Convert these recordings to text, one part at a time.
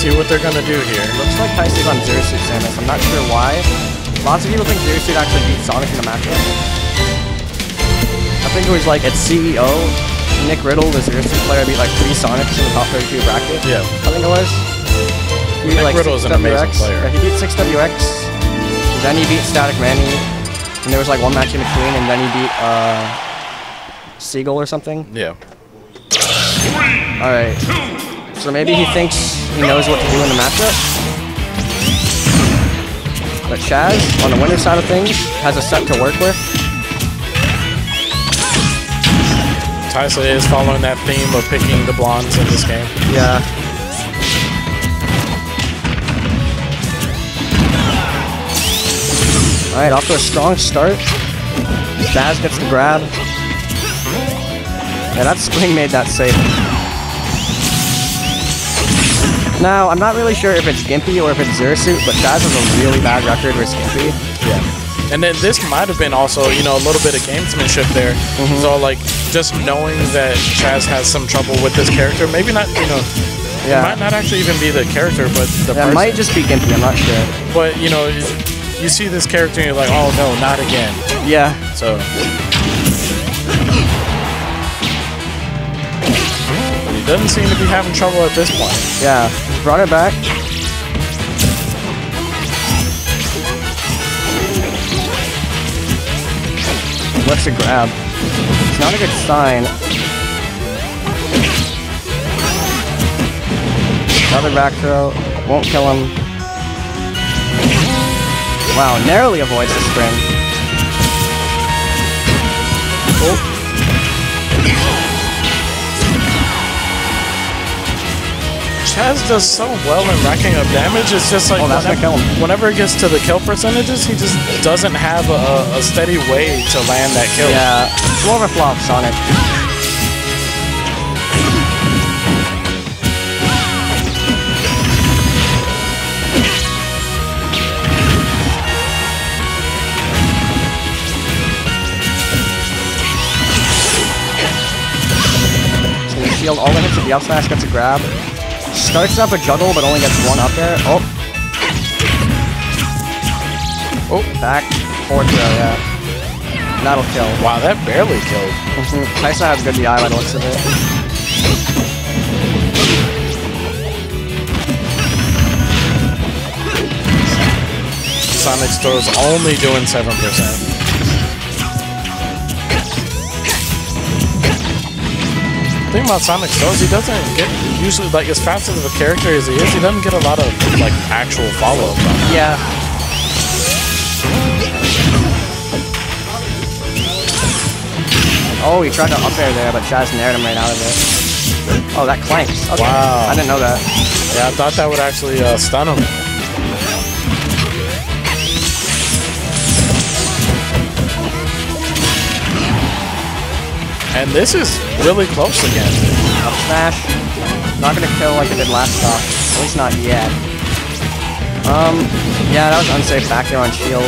see what they're gonna do here. Looks like Taisa's on Zero Suit Samus. I'm not sure why. Lots of people think Zero Suit actually beat Sonic in the matchup. I think it was like at CEO, Nick Riddle, the Zero Suit player, beat like 3 Sonics in the top 32 bracket. Yeah. I think it was. He beat Nick Riddle is an amazing player. Yeah, he beat 6WX, then he beat Static Manny, and there was like one match in between, and then he beat Seagull or something. Yeah. Alright. So maybe he thinks he knows what to do in the matchup. But Chaz, on the winner's side of things, has a set to work with. Taisa is following that theme of picking the blondes in this game. Yeah. Alright, off to a strong start. Chaz gets the grab. Yeah, that spring made that safe. Now, I'm not really sure if it's Gimpy or if it's Zero Suit, but Chaz has a really bad record versus Gimpy. Yeah. And then this might have been also, you know, a little bit of gamesmanship there. So, like, just knowing that Chaz has some trouble with this character, maybe not, you know, it might not actually even be the character, but the person. It might just be Gimpy, I'm not sure. But, you know, you see this character and you're like, oh no, not again. Yeah. So. But he doesn't seem to be having trouble at this point. Yeah. Brought it back. Lets it grab. It's not a good sign. Another back throw. Won't kill him. Wow, narrowly avoids the spring. Oh. Chaz does so well in racking up damage. It's just like whenever it gets to the kill percentages, he just doesn't have a steady way to land that kill. Yeah, it's more of a flaw of Sonic. So the shield all the hits of the up smash, gets a grab. Starts up a juggle, but only gets one up there. Oh. Oh, back. Forward throw, yeah. That'll kill. Wow, that barely killed. Taisa has good DI by the looks of it. Sonic's throw is only doing 7%. The thing about Sonic's throws, he doesn't get usually, like, as fast of a character as he is, he doesn't get a lot of like actual follow-up. Yeah. Oh, he tried to up air there, but Chaz nared him right out of it. Oh, that clanks. Okay. Wow. I didn't know that. Yeah, I thought that would actually stun him. And this is really close again. Up smash. Not gonna kill like it did last stop. At least not yet. Yeah, that was unsafe back there on shield.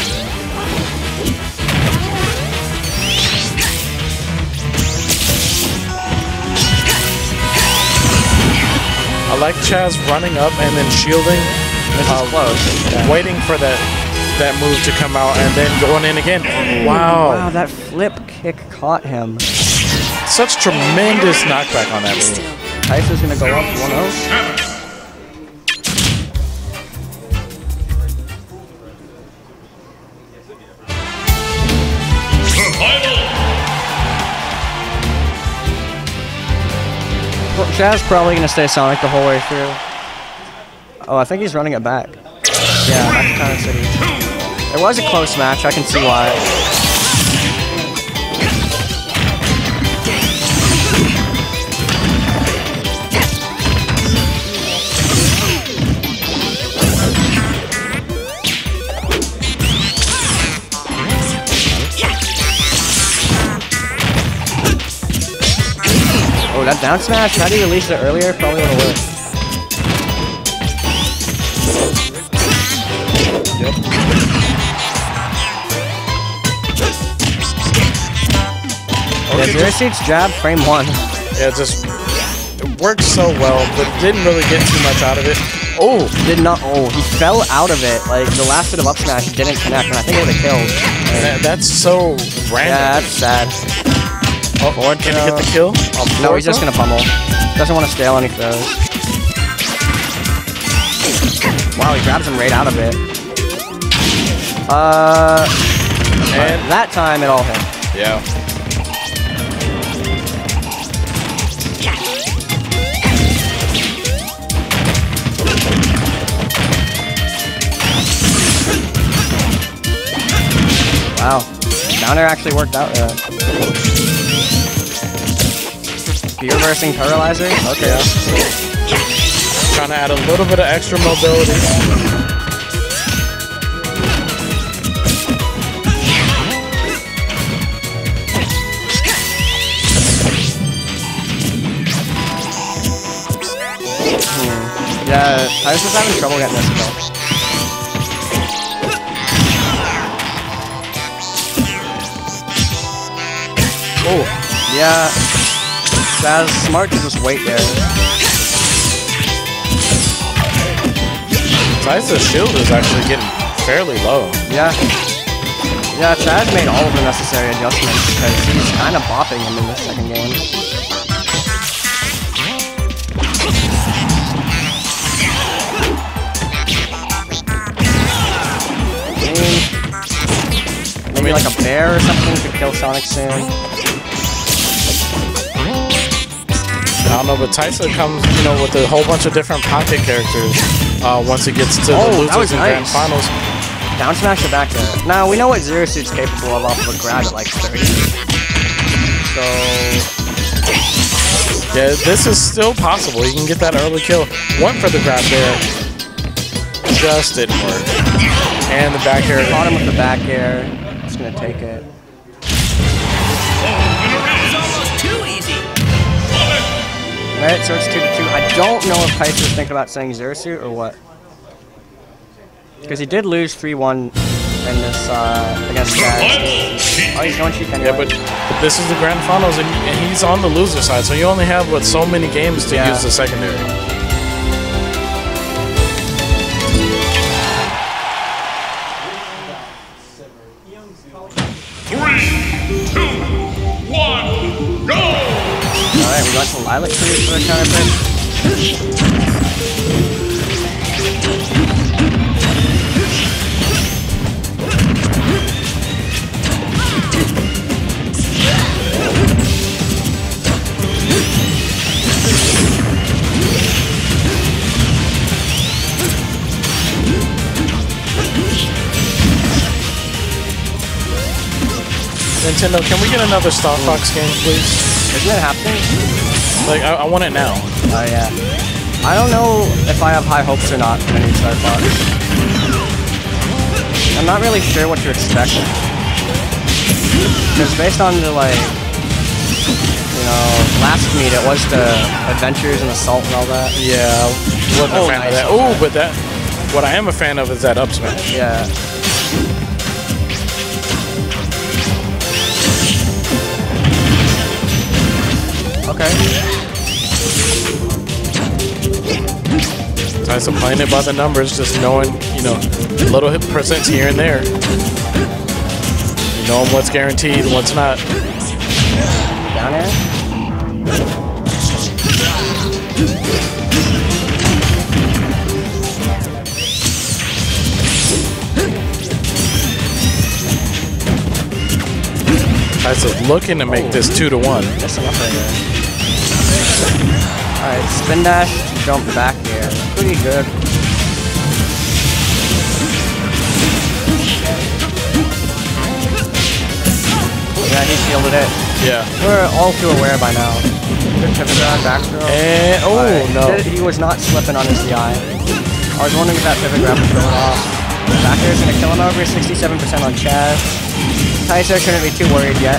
I like Chaz running up and then shielding. This is close. Yeah. Waiting for that move to come out and then going in again. Wow. Wow, that flip kick caught him. Such tremendous knockback on that move. Taisa's gonna go up 1-0. Well, Chaz probably gonna stay Sonic the whole way through. Oh, I think he's running it back. Yeah, back to Town City. It was a close match, I can see why. Oh, that down smash, had he released it earlier, probably would have worked. Yep. Yeah, Zero Suit's jab, frame 1. Yeah, just worked so well, but didn't really get too much out of it. Oh, did not. Oh, he fell out of it. Like the last bit of up smash didn't connect, and I think it would have killed. That's so random. Yeah, that's sad. Oh, can he get the kill? No, he's just gonna pummel. Doesn't want to stale any throws. Wow, he grabs him right out of it. And that time it all hit. Yeah. Wow. Down air actually worked out. Be reversing paralyzer? Okay. Yeah. Trying to add a little bit of extra mobility. Yeah, I was just having trouble getting this kill. Oh, yeah. That's smart to just wait there. Taisa's shield is actually getting fairly low. Yeah. Yeah, Chaz made all of the necessary adjustments because he's kind of bopping him in the second game. Maybe like a bear or something to kill Sonic soon. I don't know, but Taisa comes, you know, with a whole bunch of different pocket characters once he gets to the losers and grand finals. Down smash the back there. Now, we know what Zero Suit's capable of off of a grab at like 30. So... yeah, this is still possible. He can get that early kill. Went for the grab there. Just didn't work. And the back air. Caught him with the back air. Just gonna take it. Alright, so it's 2-2. I don't know if Taisa's thinking about saying Zero Suit or what. Because he did lose 3-1 in this against Chaz. Oh, he's going cheap anyway. Yeah, but this is the grand finals, and he's on the loser side, so you only have so many games to use the secondary. 3, 2, 1, go! Alright, we got some Lilac Freeze for the counter pick. Nintendo, can we get another Star Fox game, please? Isn't it happening? Like, I want it now. Oh, yeah. I don't know if I have high hopes or not for the new Star Fox. I'm not really sure what to expect. Because based on the, like, you know, last meet, it was the Adventures and Assault and all that. Yeah, wasn't a fan of that. Oh, but what I am a fan of is that up smash. Yeah. Okay. Taisa playing it by the numbers, just knowing, you know, little hit percents here and there. Knowing what's guaranteed and what's not. Down air. Taisa's looking to make this 2-1. That's enough right there. Alright, spin dash, jump back here. Pretty good. Yeah, he shielded it. Yeah. We're all too aware by now. Good pivot grab, back throw. And, no. He was not slipping on his DI. I was wondering if that pivot grab was going off. Back air is going to kill him over, 67% on Chaz. Taisa shouldn't be too worried yet.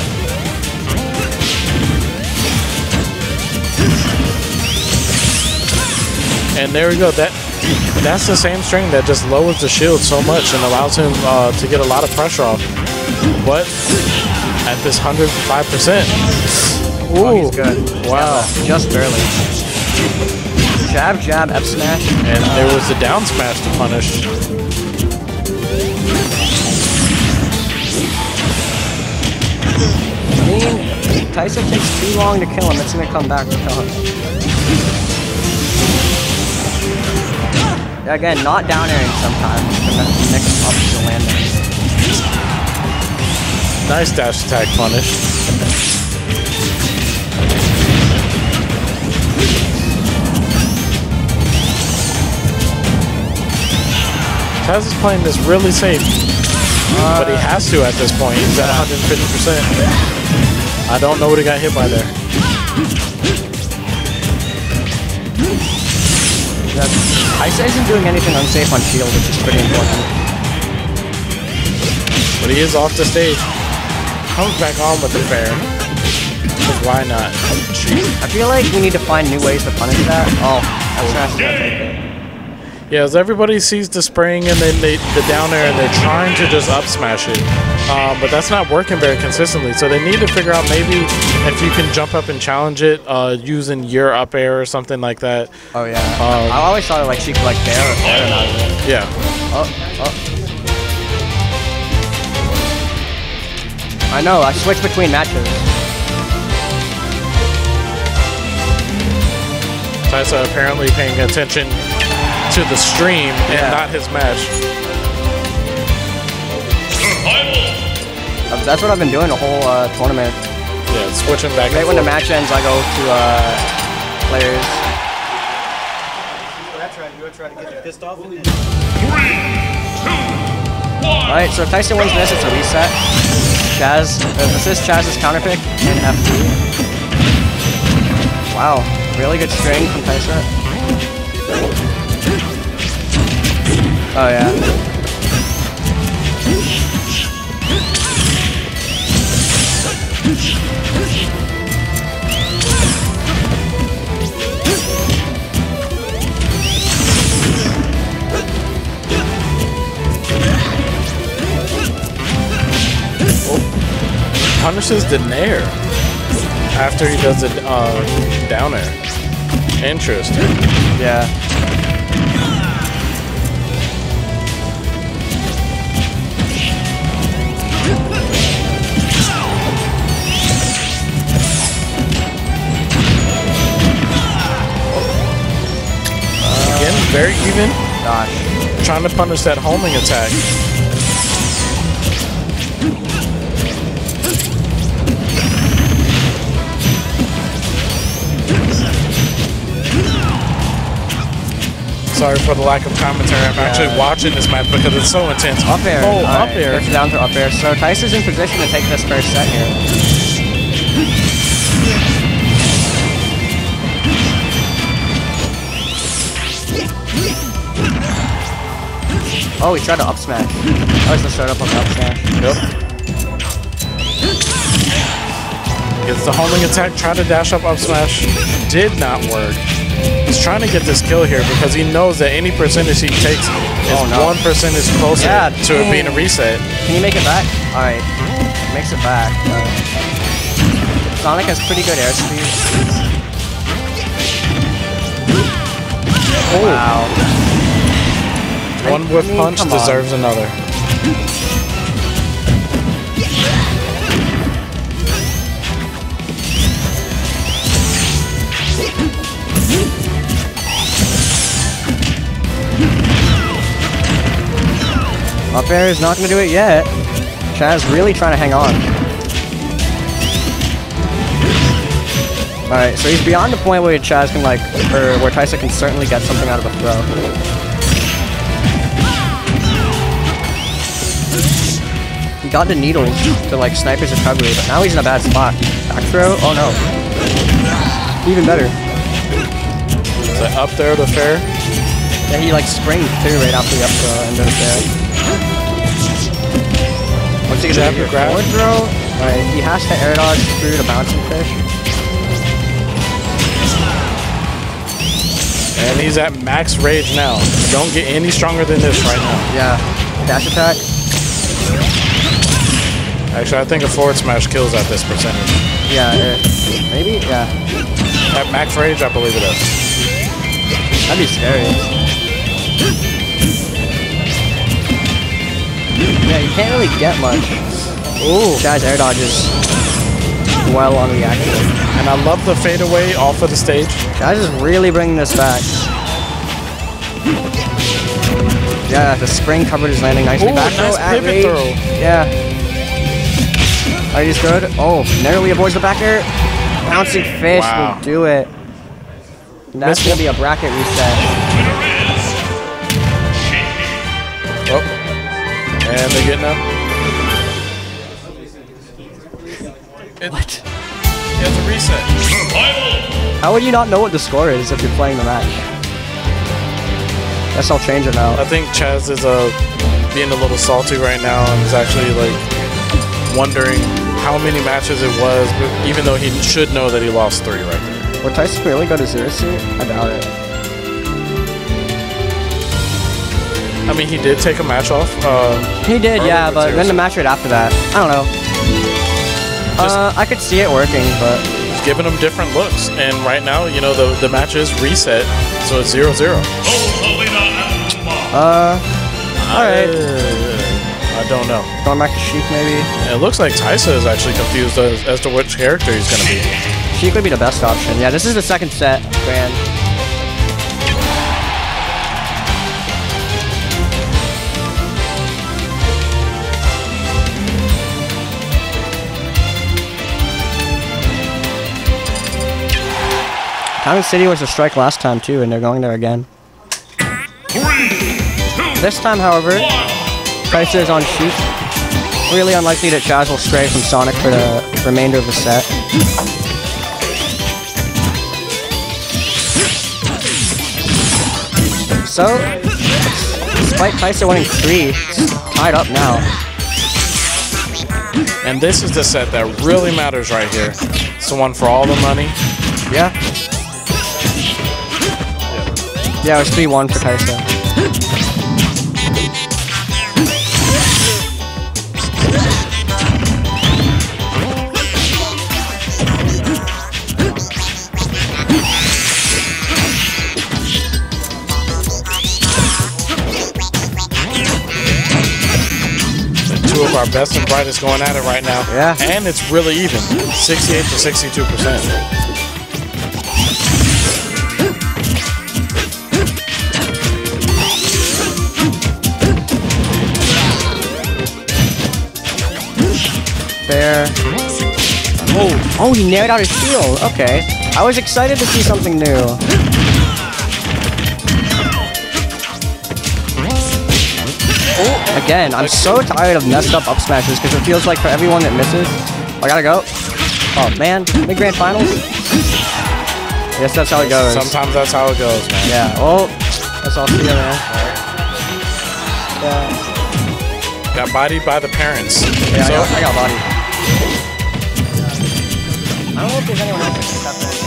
And there we go. That's the same string that just lowers the shield so much and allows him to get a lot of pressure off. But at this 105%. Ooh, oh, he's good. Wow. Yeah, just barely. Jab, jab, F smash. And there was the down smash to punish. I mean, Tyson takes too long to kill him. It's gonna come back to kill him. Again, not down airing sometimes. The next option landing. Nice dash attack punish. Chaz is playing this really safe, but he has to at this point. He's at 150%. I don't know what he got hit by there. Ice isn't doing anything unsafe on shield, which is pretty important. But he is off the stage. Comes back on with the fair. Because why not? I feel like we need to find new ways to punish that. Oh, that's gonna take it. Yeah, as everybody sees the spring and then the down air and they're trying to just up smash it. But that's not working very consistently. So they need to figure out maybe if you can jump up and challenge it using your up air or something like that. Oh yeah. I always thought like she could like bail or fair out of it. Yeah. I know, I switched between matches. Taisa apparently paying attention to the stream and not his match. That's what I've been doing the whole tournament. Yeah, switching back. Right when the match ends, I go to players. You're trying to get you pissed off. 3, 2, 1. Alright, so if Tyson wins this, it's a reset. Chaz, this is Chaz's counter pick in F2. Wow, really good string from Tyson. Oh yeah. Punishes the nair after he does the down air. Interesting. Yeah. Again, very even. Gosh. Trying to punish that homing attack. Sorry for the lack of commentary. I'm actually watching this match because it's so intense. Up air. Oh, up air. Gets down to up air. So Tyson's in position to take this first set here. Oh, he tried to up smash. That was the startup of the up smash. Yep. Gets the homing attack, tried to dash up smash. Did not work. He's trying to get this kill here because he knows that any percentage he takes is 1% closer to it being a reset. Can you make it back? Alright. Makes it back. Sonic has pretty good airspeed. Oh. Wow. One whiff punch deserves another. Up air is not going to do it yet. Chaz really trying to hang on. Alright, so he's beyond the point where Chaz can like, or where Tyson can certainly get something out of a throw. He got the needle to like snipe his recovery, but now he's in a bad spot. Back throw? Oh no. Even better. Is that up there the fair? Yeah, he like springs too right after the up throw and then there. What's he gonna do here? Forward throw? Alright, he has to air dodge through the bouncing fish. And he's at max rage now. Don't get any stronger than this right now. Yeah. Dash attack. Actually, I think a forward smash kills at this percentage. Yeah, maybe? Yeah. At max rage, I believe it is. That'd be scary. Yeah, you can't really get much. Ooh. Chaz air dodges well unreacted. And I love the fadeaway off of the stage. Chaz is really bringing this back. Yeah, the spring covered his landing nicely. Ooh, Back nice throw at pivot rage. throw. Yeah. Alright, he's good. Oh, narrowly avoids the back air. Bouncing fish Wow. will do it. And that's Missed gonna be a bracket reset. Oh. And they're getting up. What? Yeah, it's a reset. How would you not know what the score is if you're playing the match? Guess I'll change it now. I think Chaz is being a little salty right now and is actually like wondering how many matches it was, but even though he should know that he lost 3 right there. Would Tyson really go to Zero Suit? I doubt it. I mean, he did take a match off. He did, Early yeah, with but Zero then the Suit. match right after that. I don't know. I could see it working, but He's giving him different looks, and right now, you know, the match is reset, so it's 0-0. alright. I don't know. Going back to Sheik maybe. And it looks like Taisa is actually confused as to which character he's going to be. Sheik would be the best option. Yeah, this is the second set, Grand. Diamond City was a strike last time too, and they're going there again. 3, 2, This time, however, Kaiser is on Sheik. Really unlikely that Chaz will stray from Sonic for the remainder of the set. So, despite Kaiser winning 3, it's tied up now. And this is the set that really matters right here. It's the one for all the money. Yeah. Yeah, it was 3-1 for Kaiser. Two of our best and brightest going at it right now. Yeah. And it's really even. 68 to 62%. Fair. Oh, he nailed out his shield. Okay. I was excited to see something new. Again, I'm so tired of messed up up smashes because it feels like for everyone that misses, I gotta go. Oh man, mid grand finals. I guess that's how it goes. Sometimes that's how it goes, man. Yeah. Well, that's all see you, man. Yeah. Got bodied by the parents. Yeah, So, I got body. I don't know if there's anyone else that can cut that.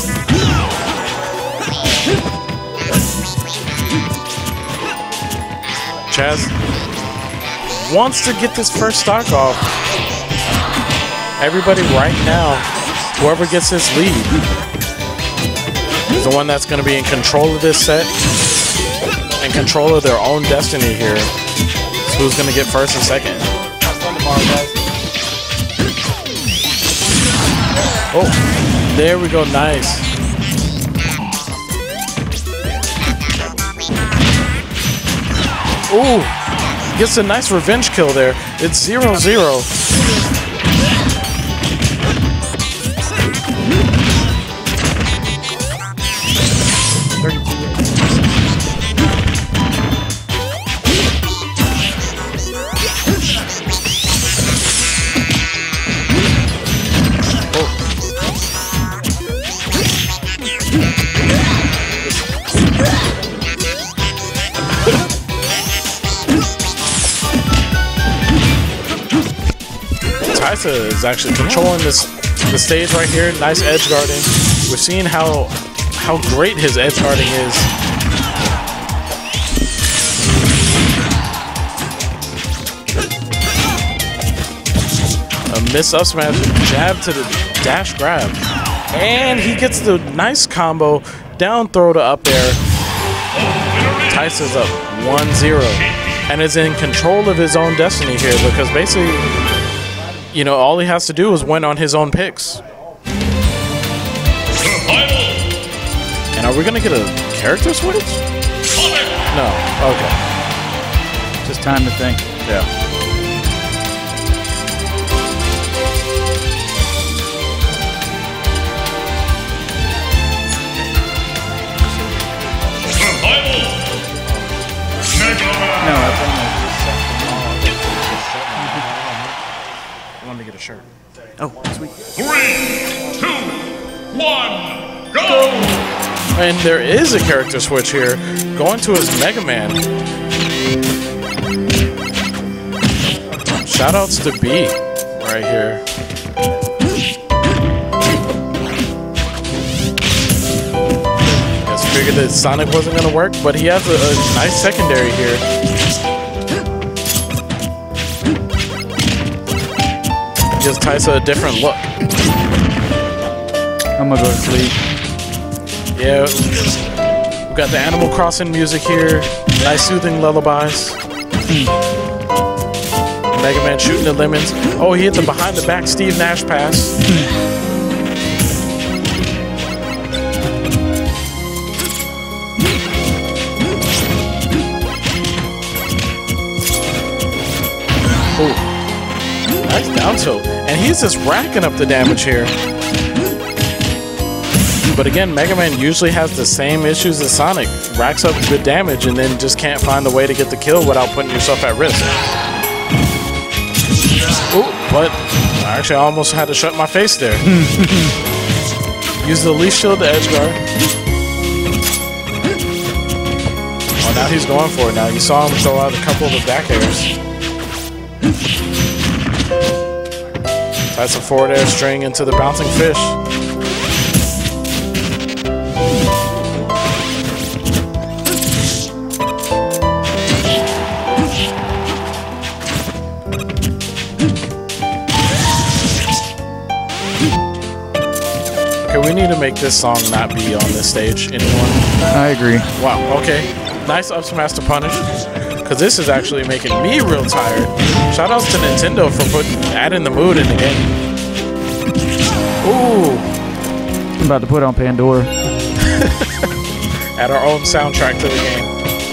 Chaz wants to get this first stock off. Everybody right now, whoever gets this lead is the one that's going to be in control of this set and control of their own destiny here. So who's going to get first and second? Oh, there we go. Nice. Ooh, gets a nice revenge kill there. It's 0-0. Taisa is actually controlling the stage right here. Nice edge guarding. We're seeing how great his edge guarding is. A miss up smash, jab to the dash grab. And he gets the nice combo, down throw to up air. Taisa's up 1-0 and is in control of his own destiny here because basically, you know, all he has to do is win on his own picks. And are we gonna get a character switch? No. Okay. Just time to think. Yeah. No, I think I wanted to get a shirt. oh, sweet. 3, 2, 1, go! And there is a character switch here, going to his Mega Man. Shoutouts to B right here. Just figured that Sonic wasn't going to work, but he has a nice secondary here. Gives Taisa a different look. I'm gonna go to sleep. Yeah, we've got the Animal Crossing music here. Nice soothing lullabies. Mega Man shooting the lemons. Oh, he hit the behind the back Steve Nash pass. Oh, nice down tilt. And he's just racking up the damage here. But again, Mega Man usually has the same issues as Sonic. Racks up good damage and then just can't find the way to get the kill without putting yourself at risk. Ooh, but actually I almost had to shut my face there. Use the leaf shield to edge guard. Oh, now he's going for it now. You saw him throw out a couple of the back airs. That's a forward air string into the bouncing fish. Okay, we need to make this song not be on this stage anymore. I agree. Wow, okay. Nice up smash to punish. Because this is actually making me real tired. Shoutouts to Nintendo for adding the mood in the game. Ooh. I'm about to put on Pandora. Add our own soundtrack to the game.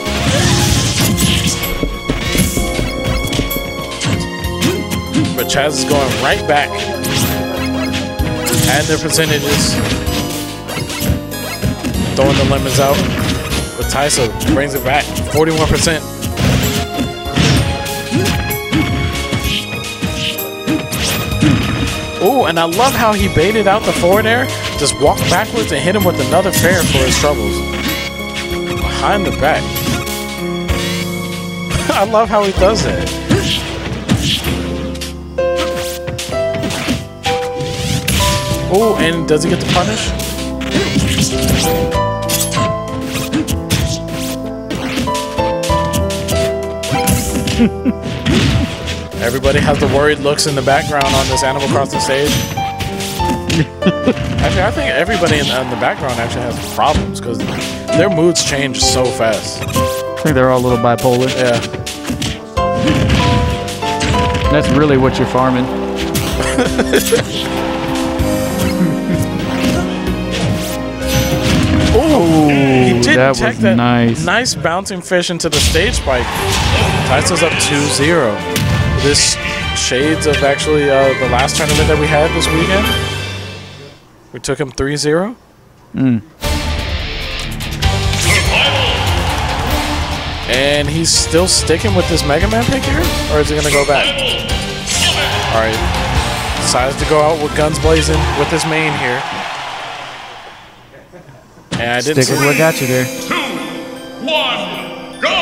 But Chaz is going right back. Add their percentages. Throwing the lemons out. But Taisa brings it back. 41%. Ooh, and I love how he baited out the forward air. Just walked backwards and hit him with another fair for his troubles. Behind the back. I love how he does that. Oh, and does he get the punish? Everybody has the worried looks in the background on this Animal Crossing stage. Actually, I think everybody in the background actually has problems because their moods change so fast. I think they're all a little bipolar. Yeah. That's really what you're farming. Ooh, he did that tech was that nice. bouncing fish into the stage spike. Taisa's up 2-0. This shades of actually the last tournament that we had this weekend. We took him 3-0. And he's still sticking with this Mega Man pick here? Or is he going to go back? Alright. Decides to go out with guns blazing with his main here. And I didn't Stick with what got you there. 2, 1, go!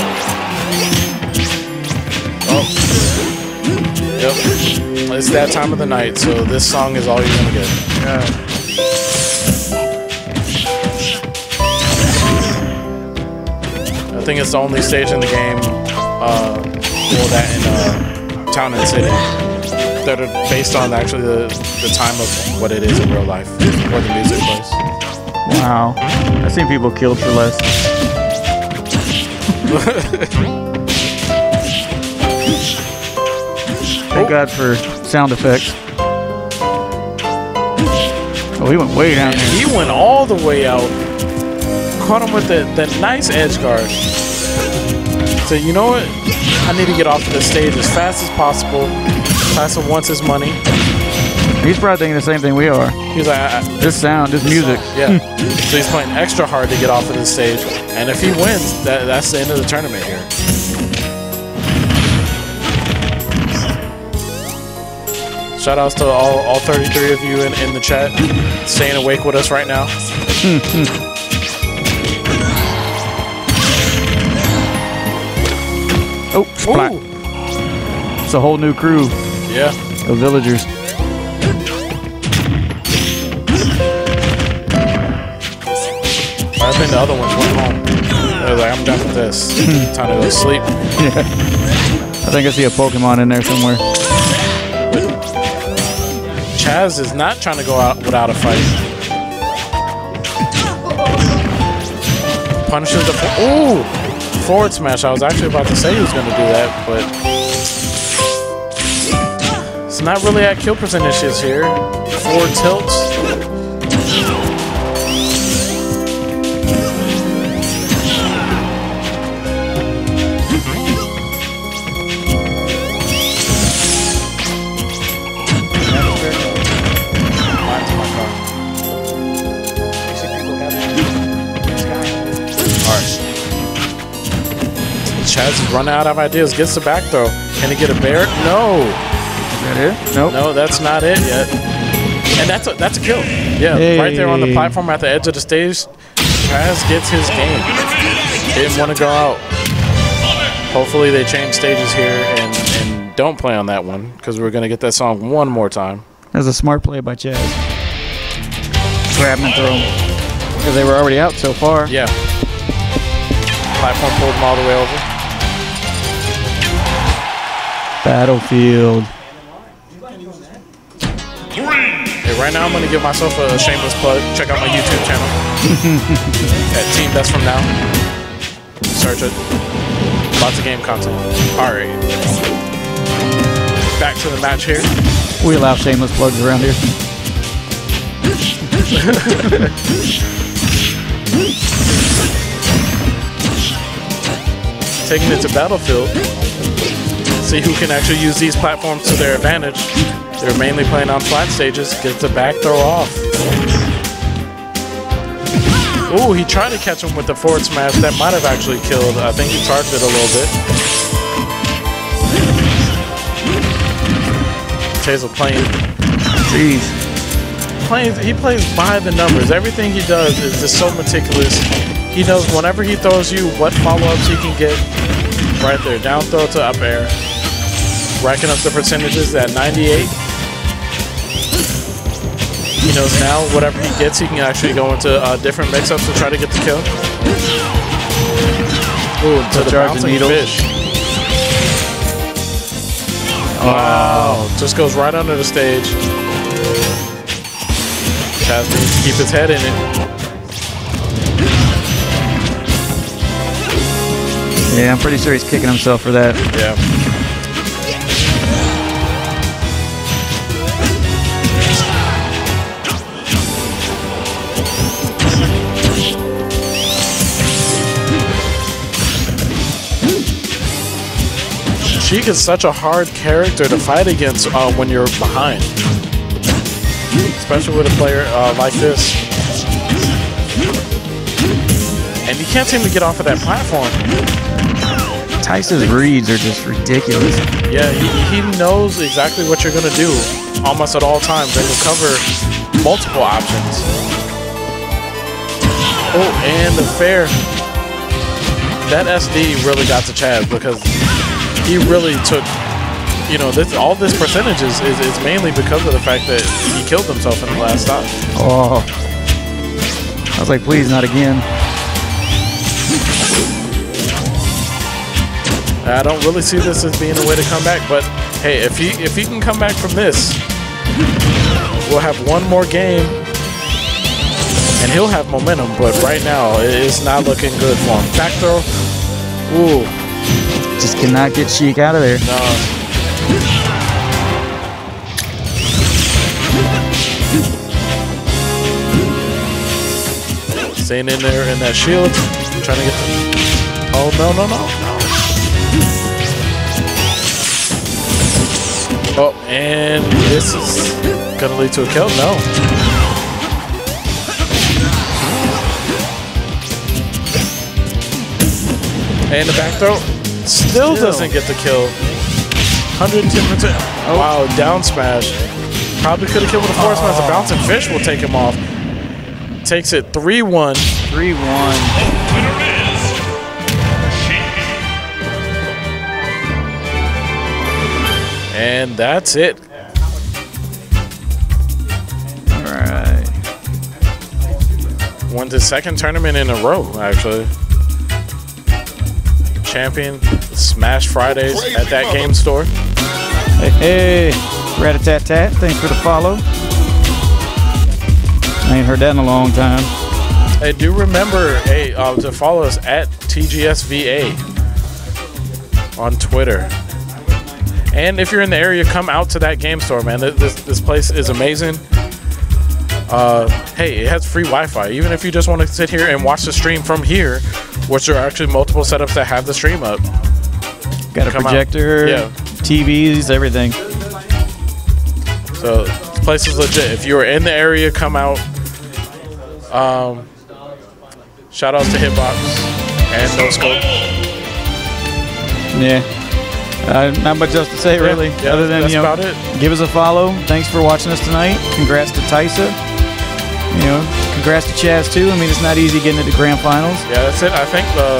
Oh. Yep. It's that time of the night, so this song is all you're going to get. I think it's the only stage in the game, well, that in Town and City, that are based on actually the time of what it is in real life, where the music plays. Wow. I've seen people killed for less. Thank God for sound effects. Oh, he went way down there. He went all the way out. Caught him with that nice edge guard. So you know what? I need to get off of the stage as fast as possible. Tyson wants his money. He's probably thinking the same thing we are. He's like, This sound, this music. yeah. So he's playing extra hard to get off of the stage. And if he wins, that's the end of the tournament here. Shout outs to all 33 of you in the chat staying awake with us right now. Oh, splat. Ooh. It's a whole new crew Yeah. of villagers. I think the other ones went home. They were like, I'm done with this. Time to go to sleep. Yeah. I think I see a Pokemon in there somewhere. Chaz is not trying to go out without a fight. Punishes the ooh, forward smash. I was actually about to say he was going to do that, but it's not really at kill percentages here. Forward tilts. Chaz is running out of ideas. Gets the back throw. Can he get a bear? No. Is that it? Nope. No, that's not it yet. And that's a kill. Yeah, Hey. right there on the platform at the edge of the stage. Chaz gets his game. Didn't want to go out. Hopefully they change stages here and don't play on that one because we're going to get that song one more time. That's a smart play by Chaz. Grab him and throw him. Because they were already out so far. Yeah. Platform pulled him all the way over. Battlefield. Hey, right now I'm going to give myself a shameless plug. Check out my YouTube channel at Team Best From Now. Search it. Lots of game content. All right. Back to the match here. We allow shameless plugs around here. Taking it to Battlefield. See who can actually use these platforms to their advantage. They're mainly playing on flat stages. Gets the back throw off. Ooh, he tried to catch him with the forward smash. That might have actually killed. I think he charged it a little bit. Tazel playing. Jeez. He plays by the numbers. Everything he does is just so meticulous. He knows whenever he throws you what follow-ups he can get. Right there, down throw to up air. Racking up the percentages at 98. He knows now whatever he gets, he can actually go into different mix-ups to try to get the kill. Ooh, to the bouncing needles. fish. Wow, just goes right under the stage. Chaz needs to keep his head in it. Yeah, I'm pretty sure he's kicking himself for that. Yeah. Sheik is such a hard character to fight against when you're behind. Especially with a player like this. And you can't seem to get off of that platform. Tyson's reads are just ridiculous. Yeah, he knows exactly what you're going to do almost at all times. And he'll cover multiple options. Oh, and the fair. That SD really got to Chaz because he really took, you know, all this percentage is mainly because of the fact that he killed himself in the last stop. Oh. I was like, please, not again. I don't really see this as being a way to come back, but hey, if he can come back from this, we'll have one more game, and he'll have momentum. But right now, it's not looking good for him. Back throw, Ooh. Just cannot get Sheik out of there. No. Staying in there in that shield, trying to get the... Oh, no, no, no, no. Oh, and this is going to lead to a kill? No. And the back throw still doesn't get the kill. 110%. Oh. Wow, down smash. Probably could have killed with a force smash. The bouncing fish will take him off. Takes it 3-1. 3-1. And that's it. All right. Won the second tournament in a row, actually. Champion Smash Fridays at that game store. Hey, Rat-a-tat-tat. Thanks for the follow. I ain't heard that in a long time. Hey, do remember to follow us at TGSVA on Twitter. And if you're in the area, come out to that game store, man. This place is amazing. Hey, it has free Wi-Fi. Even if you just want to sit here and watch the stream from here, which are actually multiple setups that have the stream up. Got a projector, yeah. TVs, everything. So this place is legit. If you are in the area, come out. Shout outs to Hitbox and No Scope. Yeah. Not much else to say, really. Yeah, other than, that's about it. Give us a follow. Thanks for watching us tonight. Congrats to Taisa. Congrats to Chaz, too. I mean, it's not easy getting into grand finals. Yeah, that's it. I think the